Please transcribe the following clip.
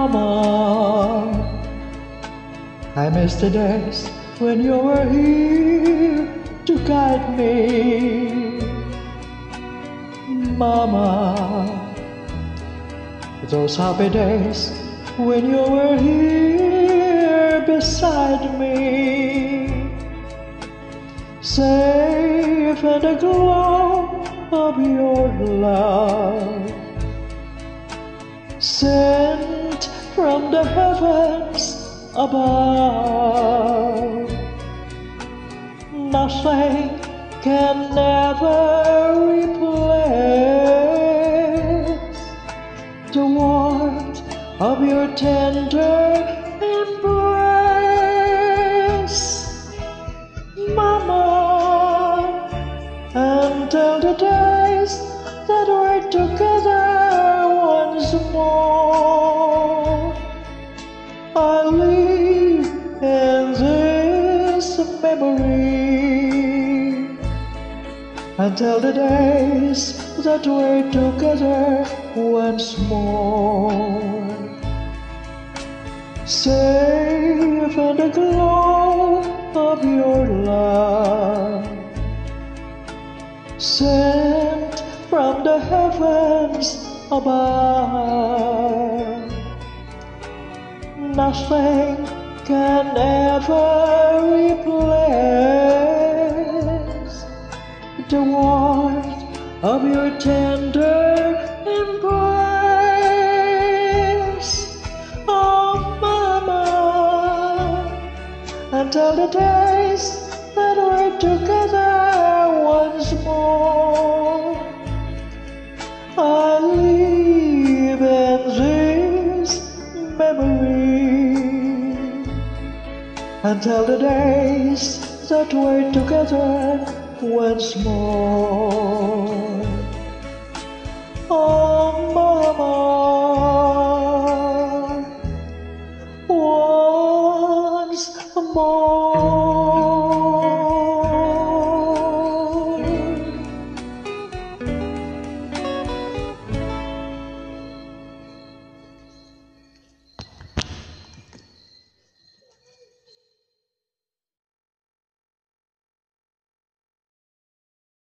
Mama, I miss the days when you were here to guide me. Mama, those happy days when you were here beside me, safe in the glow of your love, sent from the heavens above. Nothing can ever replace the warmth of your tender embrace. Mama, until the days that we're together once more, I live in this memory. Until the days that we're together once more, safe in the glow of your love, sent from the heavens above. Nothing can ever replace the warmth of your tender embrace. Oh, Mama, until the days that we're together once more, I live in this memory. Until the days that we're together once more. Oh, Mama.